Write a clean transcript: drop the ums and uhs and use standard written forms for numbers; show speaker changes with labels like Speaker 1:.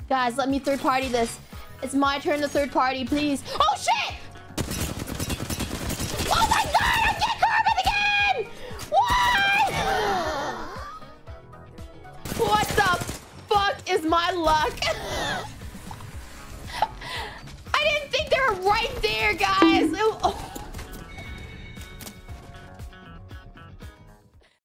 Speaker 1: Guys, let me third party this. It's my turn to third party, please. Oh, shit! Oh my god, I get carbon again! What? What the fuck is my luck? I didn't think they were right there, guys. Oh.